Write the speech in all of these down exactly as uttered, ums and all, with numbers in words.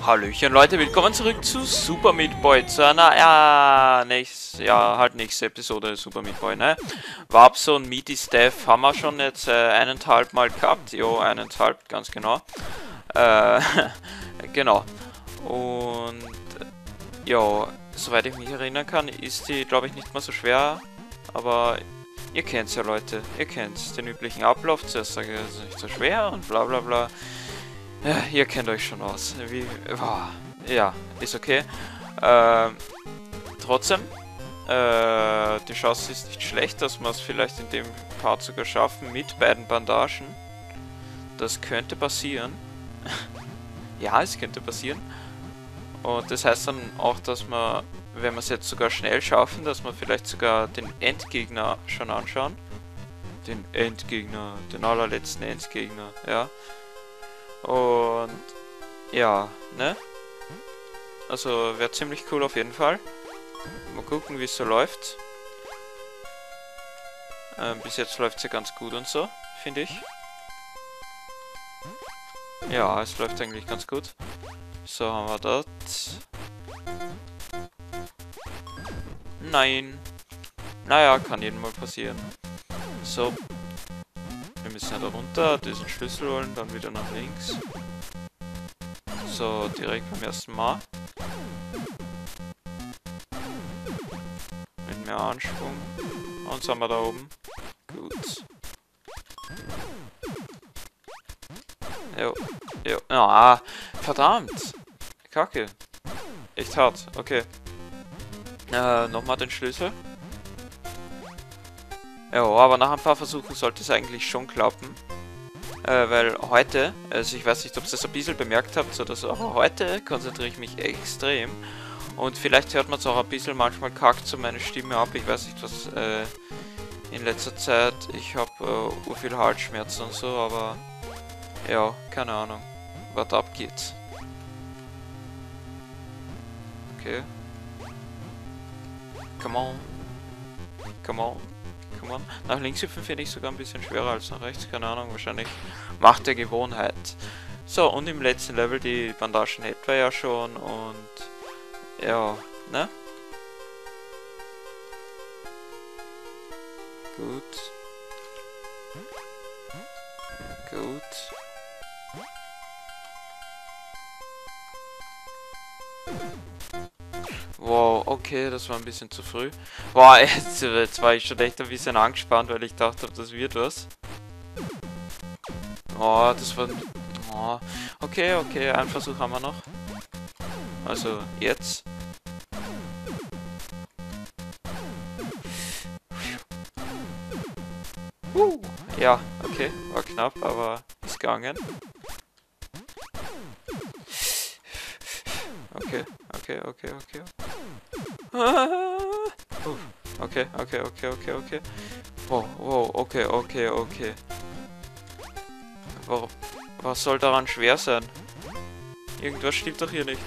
Hallöchen Leute, willkommen zurück zu Super Meat Boy, zu einer, ja, nächst, ja, halt nächste Episode Super Meat Boy, ne? Warpzone und Meaty Staff haben wir schon jetzt äh, eineinhalb Mal gehabt, jo, eineinhalb, ganz genau. Äh, genau. Und, ja, soweit ich mich erinnern kann, ist die, glaube ich, nicht mehr so schwer, aber ihr kennt's ja Leute, ihr kennt's, den üblichen Ablauf, zuerst sage ich, es ist nicht so schwer und bla bla bla. Ja, ihr kennt euch schon aus. Wie, boah, ja, ist okay. Ähm, trotzdem, äh, die Chance ist nicht schlecht, dass wir es vielleicht in dem Part sogar schaffen mit beiden Bandagen. Das könnte passieren. Ja, es könnte passieren. Und das heißt dann auch, dass wir, wenn wir es jetzt sogar schnell schaffen, dass wir vielleicht sogar den Endgegner schon anschauen. Den Endgegner, den allerletzten Endgegner, ja. Und ja, ne? Also wäre ziemlich cool auf jeden Fall. Mal gucken, wie es so läuft. Ähm, bis jetzt läuft es ja ganz gut und so, finde ich. Ja, es läuft eigentlich ganz gut. So, haben wir das. Nein. Naja, kann jedem mal passieren. So. Wir müssen ja da runter, diesen Schlüssel holen, dann wieder nach links. So, direkt beim ersten Mal. Mit mehr Anschwung. Und sind wir da oben. Gut. Jo, jo. Ah, verdammt. Kacke. Echt hart, okay. Äh, nochmal den Schlüssel. Ja, aber nach ein paar Versuchen sollte es eigentlich schon klappen. Äh, weil heute, also ich weiß nicht, ob ihr das ein bisschen bemerkt habt oder so, aber heute konzentriere ich mich extrem. Und vielleicht hört man es auch ein bisschen manchmal kackt so meine Stimme ab. Ich weiß nicht, was äh, in letzter Zeit, ich habe äh, viel Halsschmerzen und so, aber ja, keine Ahnung, was da abgeht. Okay. Come on. Come on. Nach links hüpfen finde ich sogar ein bisschen schwerer als nach rechts, keine Ahnung, wahrscheinlich Macht der Gewohnheit. So, und im letzten Level, die Bandagen hätten wir ja schon und ja, ne? Gut. Gut. Wow, okay, das war ein bisschen zu früh. Wow, jetzt, jetzt war ich schon echt ein bisschen angespannt, weil ich dachte, das wird was. Oh, das war... Oh, okay, okay, einen Versuch haben wir noch. Also, jetzt. Uh, ja, okay, war knapp, aber ist gegangen. Okay, okay, okay, okay. Okay, okay, okay, okay, okay. Wow, wow, okay, okay, okay. Warum? Was soll daran schwer sein? Irgendwas stimmt doch hier nicht.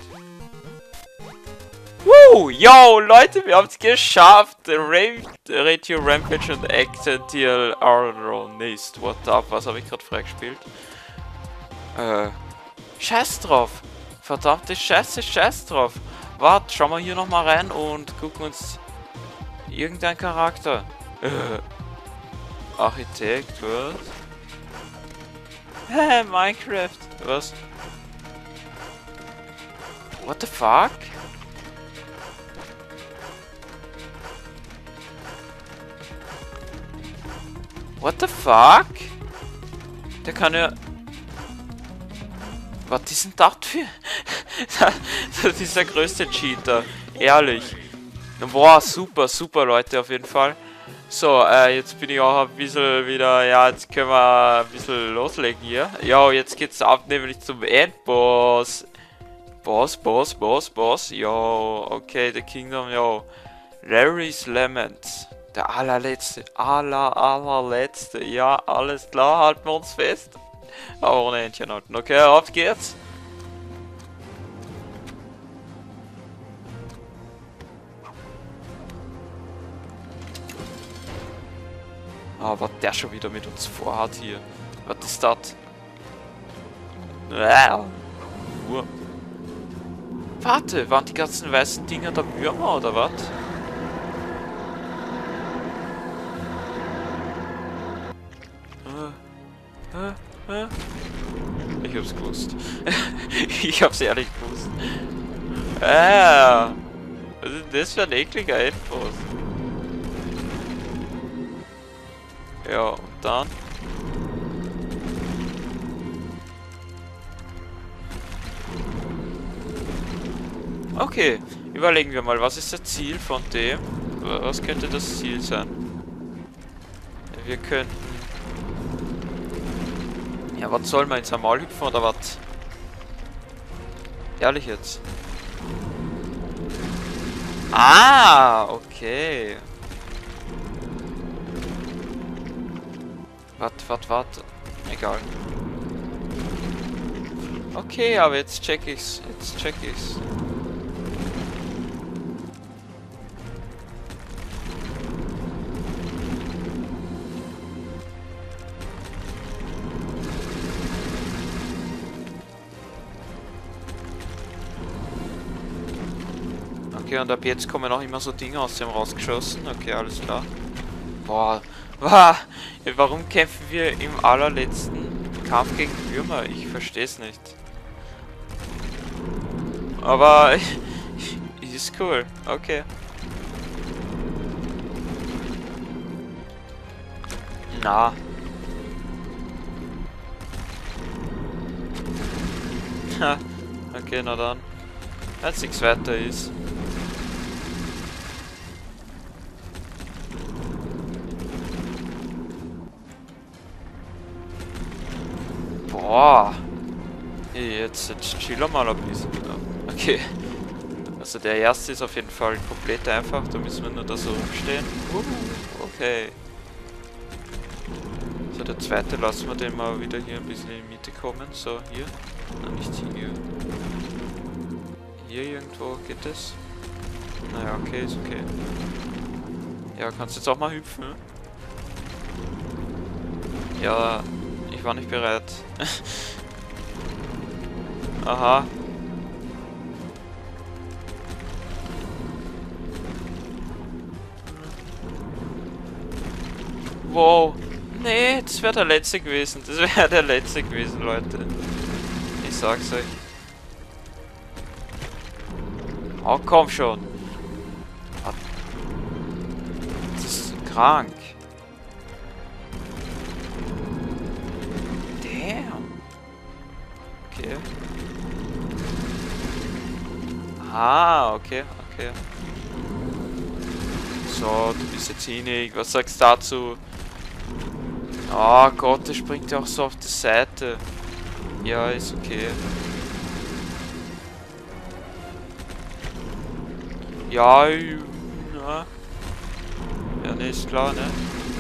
Woo! Yo, Leute, wir haben es geschafft! Radio Rampage und Accidental Aronist. What up? Was habe ich gerade freigespielt? Äh. Scheiß drauf! Verdammte Scheiße, Scheiß drauf! Warte, schauen wir hier nochmal rein und gucken uns irgendein Charakter. Äh, Architekt, was? Hä, Minecraft, was? What the fuck? What the fuck? Der kann ja... Was ist denn das für... Das ist der größte Cheater. Ehrlich. Boah, super, super, Leute, auf jeden Fall. So, äh, jetzt bin ich auch ein bisschen wieder... Ja, jetzt können wir ein bisschen loslegen hier. Ja, jetzt geht's ab, nämlich zum Endboss. Boss, Boss, Boss, Boss. Jo, okay, The Kingdom, jo. Larry's Lament. Der allerletzte. Aller, allerletzte. Ja, alles klar, halten wir uns fest. Aber ohne Händchen halten. Okay, auf geht's. Ah, was der schon wieder mit uns vorhat hier. Was ist das? Ah, Warte, waren die ganzen weißen Dinger da Würmer oder was? Äh, äh, äh. Ich hab's gewusst. Ich hab's ehrlich gewusst. Ah, was ist das für ein ekliger Endboss? Ja, und dann? Okay, überlegen wir mal, was ist das Ziel von dem? Was könnte das Ziel sein? Wir könnten... Ja, was soll man ins Mal hüpfen oder was? Ehrlich jetzt? Ah, okay. Warte, warte, warte. Egal. Okay, aber jetzt check ich's. Jetzt check ich's. Okay, und ab jetzt kommen auch immer so Dinge aus dem rausgeschossen. Okay, alles klar. Boah. Boah. Warum kämpfen wir im allerletzten Kampf gegen Würmer? Ich verstehe es nicht. Aber ist cool. Okay. Na. Ha. Okay, na dann. Wenn es nichts weiter ist. Boah. Jetzt, jetzt chillen wir mal ein bisschen. Okay. Also der erste ist auf jeden Fall komplett einfach. Da müssen wir nur da so rumstehen. Uh, okay. So, der zweite lassen wir den mal wieder hier ein bisschen in die Mitte kommen. So, hier. Nein, nicht hier. Hier irgendwo geht es. Naja, okay, ist okay. Ja, kannst jetzt auch mal hüpfen. Ja, ich war nicht bereit. Aha. Wow. Nee, das wäre der letzte gewesen. Das wäre der letzte gewesen, Leute. Ich sag's euch. Oh, komm schon. Das ist krank. Damn. Okay. Ah, okay, okay. So, du bist jetzt hinig. Was sagst du dazu? Oh Gott, der springt ja auch so auf die Seite. Ja, ist okay. Ja, ja. Ja, ne, ist klar, ne?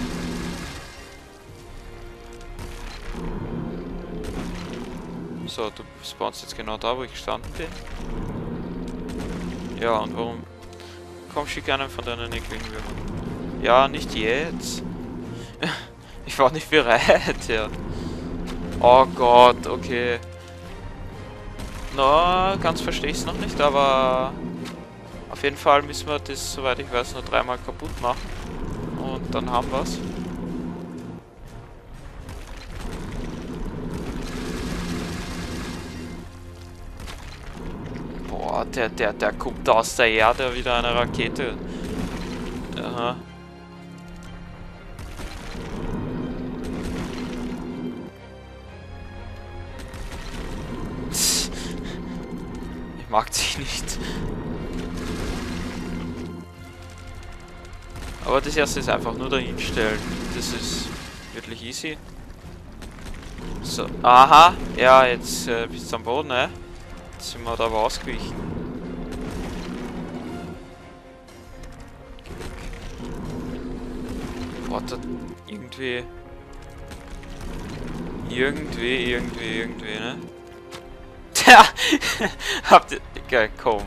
So, du spawnst jetzt genau da, wo ich gestanden bin. Ja, und warum? Komm, schick einen von deinen ekligen Würmern. Ja, nicht jetzt. Ich war nicht bereit, ja. Oh Gott, okay. Na, no, ganz verstehe ich es noch nicht, aber auf jeden Fall müssen wir das, soweit ich weiß, nur dreimal kaputt machen. Und dann haben wir es. Boah, der, der, der kommt aus der Erde wieder eine Rakete. Aha. Ich mag dich nicht. Aber das erste ist einfach nur dahin stellen. Das ist wirklich easy. So, aha. Ja, jetzt äh, bist du am Boden, ne? Jetzt sind wir da aber ausgewichen. Boah, da irgendwie... Irgendwie, irgendwie, irgendwie, ne? Tja! Habt ihr... Geil, komm.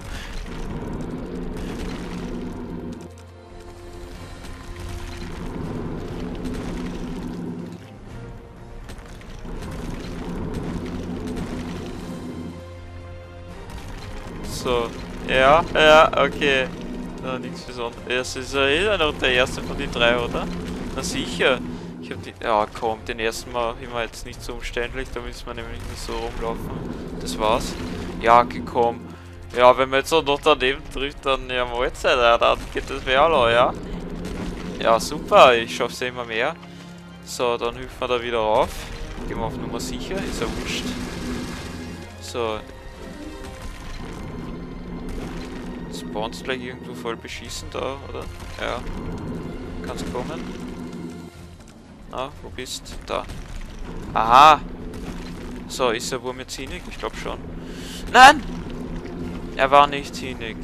So. Ja, ja, okay. Na, nichts Besonderes. Es ist ja eh noch der erste von den drei, oder? Na sicher. Ich hab die. Ja, komm, den ersten Mal immer jetzt nicht so umständlich, da müssen wir nämlich nicht so rumlaufen. Das war's. Ja, gekommen. Ja, wenn man jetzt auch noch daneben trifft, dann ja Mahlzeit, ja, dann geht das Wehrlau, ja. Ja, super, ich schaff's ja immer mehr. So, dann hüpfen wir da wieder rauf. Gehen wir auf Nummer sicher, ist ja wurscht. So. Spawnst gleich irgendwo voll beschissen da, oder? Ja. Kannst kommen. Na, wo bist? Da. Aha! So, ist der Wurm jetzt hinig? Ich glaube schon. Nein! Er war nicht hinig.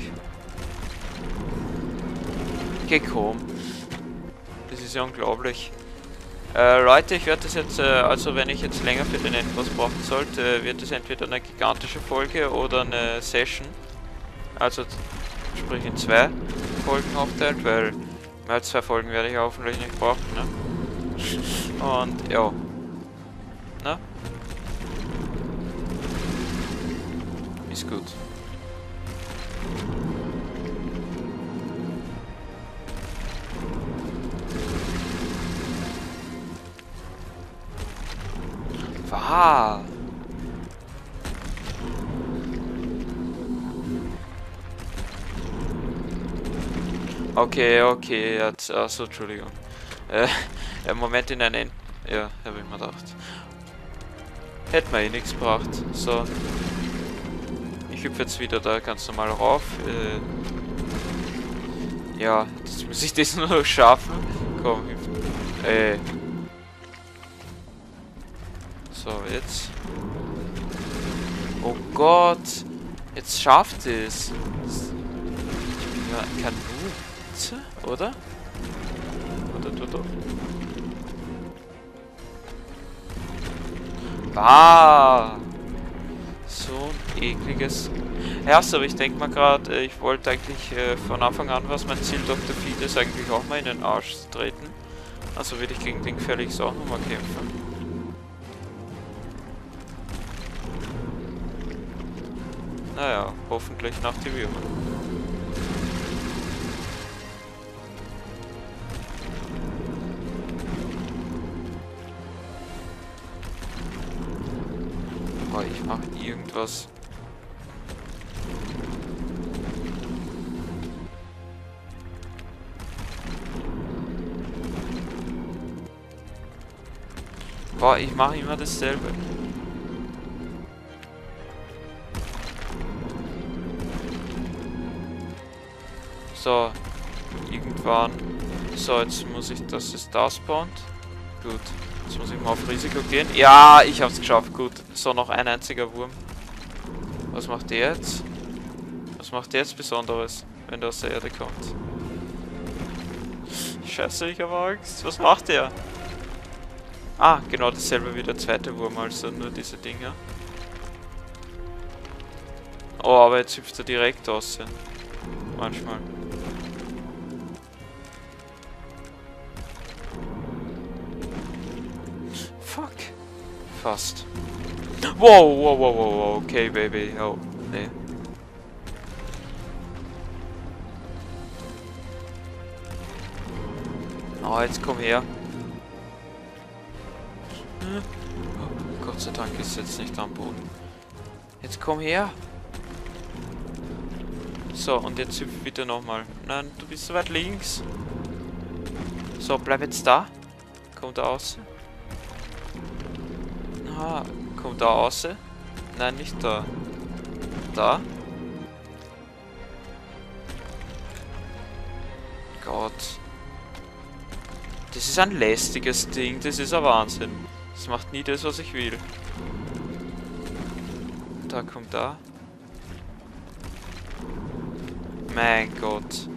Geh komm. Das ist ja unglaublich. Äh, Leute, ich werde das jetzt, äh, also wenn ich jetzt länger für den Endboss brauchen sollte, wird es entweder eine gigantische Folge oder eine Session. Also, sprich in zwei Folgen aufteilt, weil mehr als zwei Folgen werde ich hoffentlich nicht brauchen, ne? Und, ja. Na? Ist gut. Wow. Okay, okay, jetzt, achso, Entschuldigung. Äh, im Moment in einen, ja, habe ich mir gedacht. Hätten wir eh nichts gebracht. So. Ich hüpfe jetzt wieder da ganz normal rauf. Äh, ja, jetzt muss ich das nur noch schaffen. Komm, hüpfen. Äh. So, jetzt. Oh Gott. Jetzt schafft es. Ich bin ja kein Noob, oder? Oder, oder, oder. Ah. So ein ekliges. Erst, aber ich denke mal gerade, ich wollte eigentlich äh, von Anfang an, was mein Ziel Doktor Fides eigentlich auch mal in den Arsch treten. Also will ich gegen den gefährliches auch nochmal kämpfen. Naja, hoffentlich nach die Würmer. Oh, ich mache irgendwas. Boah, ich mache immer dasselbe. So, irgendwann. So, jetzt muss ich, dass es da spawnt. Gut, jetzt muss ich mal auf Risiko gehen. Ja, ich hab's geschafft, gut. So, noch ein einziger Wurm. Was macht der jetzt? Was macht der jetzt Besonderes, wenn der aus der Erde kommt? Scheiße, ich habe Angst. Was macht der? Ah, genau dasselbe wie der zweite Wurm, also nur diese Dinger. Oh, aber jetzt hüpft er direkt aus. Manchmal. Fuck. Fast. Wow, wow, wow, wow, wow. Okay, Baby. Oh, nee. Oh, jetzt komm her. Oh, Gott sei Dank ist jetzt nicht am Boden. Jetzt komm her. So, und jetzt hüpf bitte nochmal. Nein, du bist so weit links. So, bleib jetzt da. Komm da raus. Ah, komm da raus. Nein, nicht da. Da. Gott. Das ist ein lästiges Ding, das ist ein Wahnsinn. Das macht nie das, was ich will. Da kommt da. Mein Gott.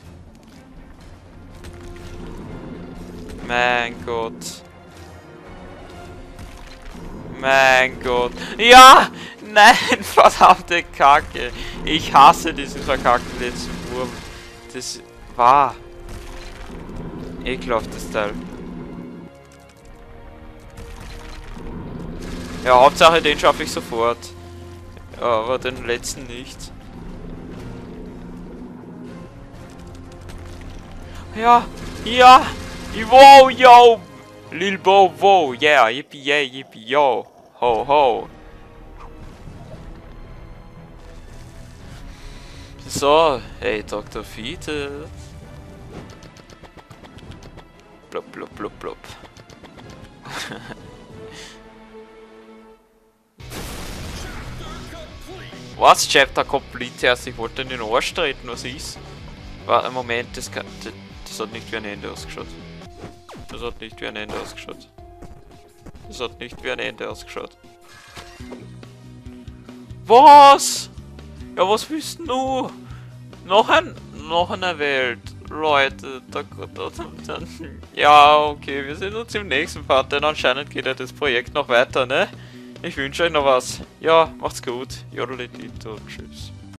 Mein Gott. Mein Gott. Ja! Nein, verdammte Kacke. Ich hasse diesen verkackten letzten Wurm. Das war ekelhaftes Teil. Ja, Hauptsache den schaffe ich sofort. Ja, aber den letzten nicht. Ja, ja. Wow, yo. Lil Bo, wow, yeah, yippie, yeah, yippie, yo. Ho, ho. So, hey, Doktor Fiete. Blub, blub, blub, blub. Was? Chapter complete erst? Ich wollte in den Arsch treten, was ist? Warte, Moment, das, kann, das, das hat nicht wie ein Ende ausgeschaut. Das hat nicht wie ein Ende ausgeschaut. Das hat nicht wie ein Ende ausgeschaut. Was? Ja, was willst du? Noch ein, noch eine Welt. Leute, da, da, da, ja, okay, wir sehen uns im nächsten Part, denn anscheinend geht ja das Projekt noch weiter, ne? Ich wünsche euch noch was. Ja, macht's gut. Jodelitito, tschüss.